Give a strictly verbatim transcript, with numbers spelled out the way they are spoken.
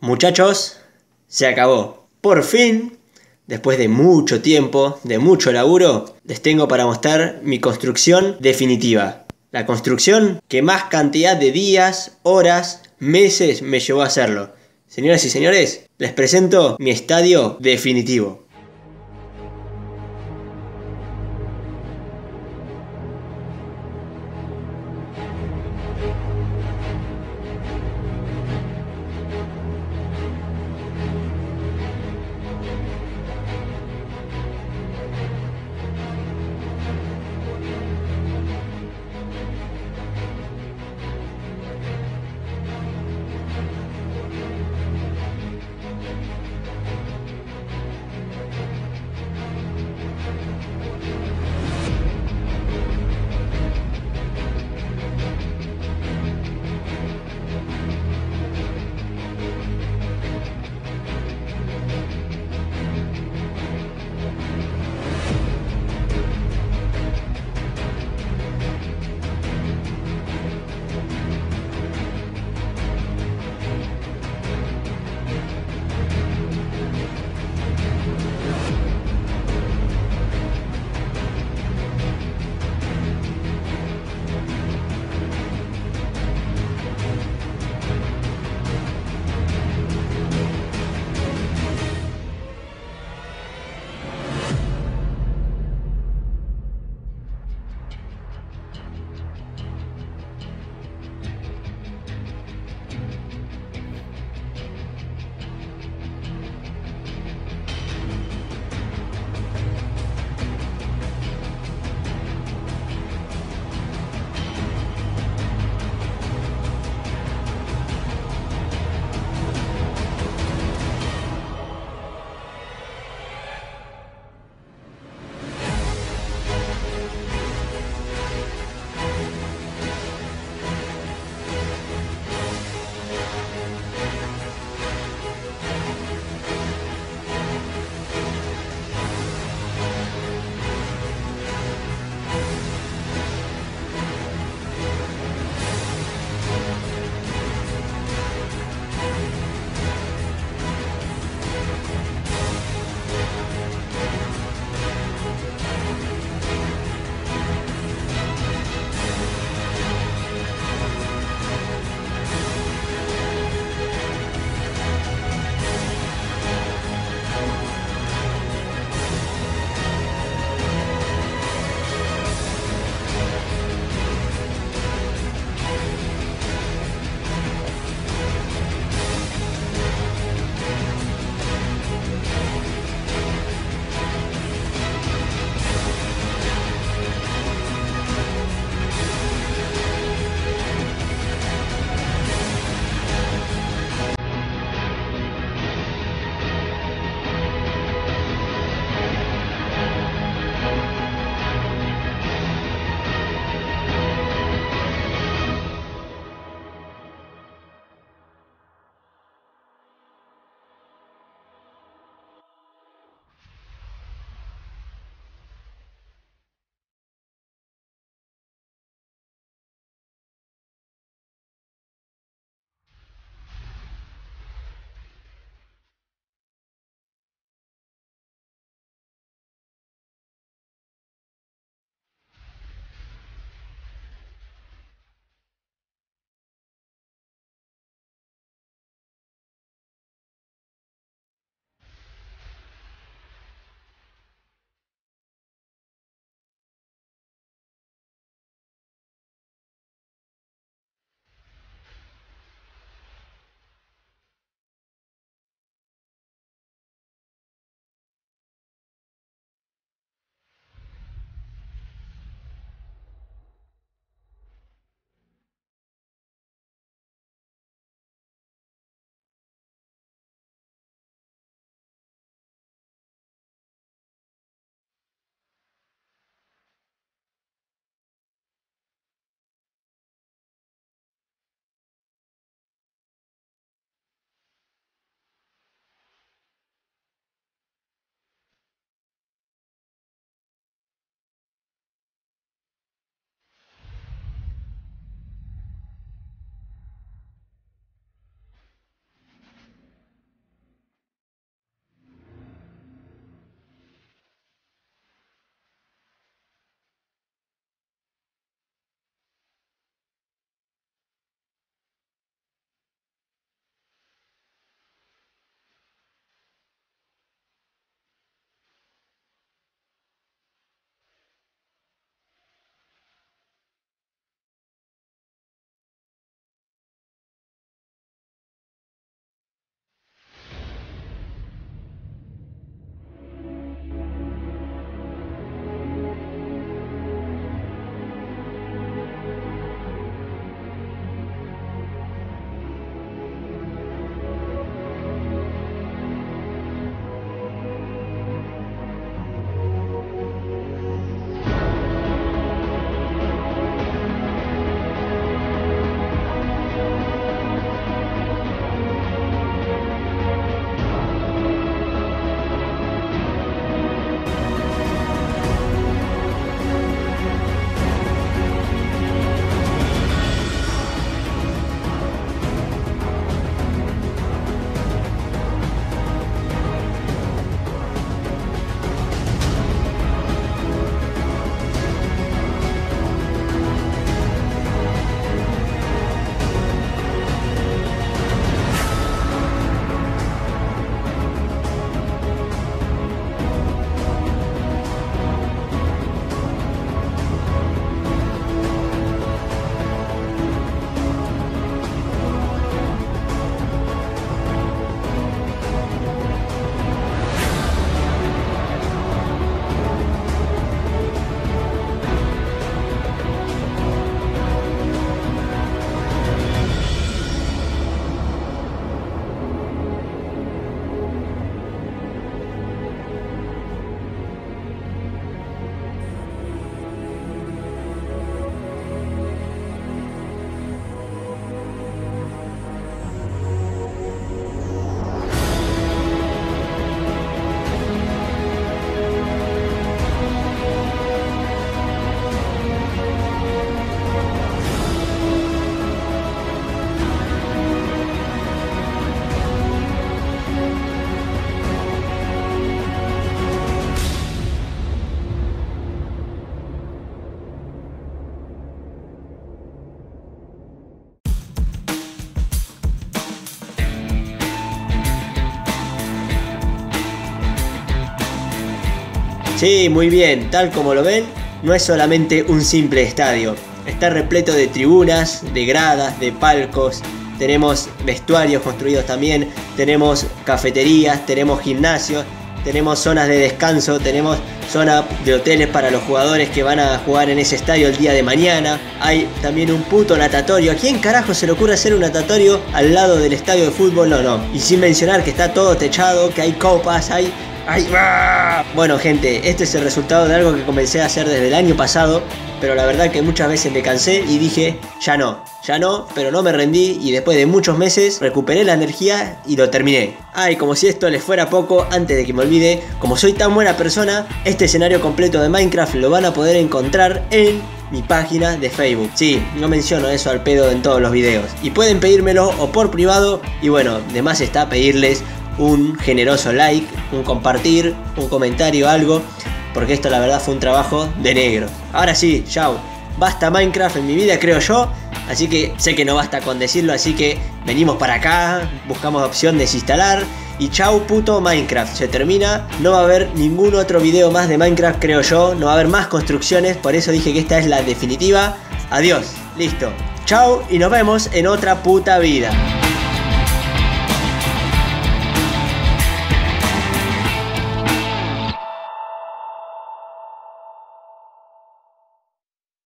Muchachos, se acabó. Por fin, después de mucho tiempo, de mucho laburo, les tengo para mostrar mi construcción definitiva. La construcción que más cantidad de días, horas, meses me llevó a hacerlo. Señoras y señores, les presento mi estadio definitivo. Sí, muy bien, tal como lo ven, no es solamente un simple estadio. Está repleto de tribunas, de gradas, de palcos. Tenemos vestuarios construidos también, tenemos cafeterías, tenemos gimnasios, tenemos zonas de descanso, tenemos zona de hoteles para los jugadores que van a jugar en ese estadio el día de mañana. Hay también un puto natatorio. ¿A quién carajo se le ocurre hacer un natatorio al lado del estadio de fútbol? No, no. Y sin mencionar que está todo techado, que hay copas, hay... ¡Ay! ¡Ah! Bueno, gente, este es el resultado de algo que comencé a hacer desde el año pasado, pero la verdad que muchas veces me cansé y dije, ya no, ya no, pero no me rendí y después de muchos meses recuperé la energía y lo terminé. Ay, como si esto les fuera poco, antes de que me olvide, como soy tan buena persona, este escenario completo de Minecraft lo van a poder encontrar en mi página de Facebook. Sí, no menciono eso al pedo en todos los videos. Y pueden pedírmelo o por privado, y bueno, de más está pedirles un generoso like, un compartir, un comentario, algo, porque esto la verdad fue un trabajo de negro. Ahora sí, chao. Basta Minecraft en mi vida, creo yo. Así que sé que no basta con decirlo, así que venimos para acá, buscamos opción desinstalar y chau puto Minecraft. Se termina, no va a haber ningún otro video más de Minecraft, creo yo. No va a haber más construcciones, por eso dije que esta es la definitiva. Adiós, listo. Chau y nos vemos en otra puta vida.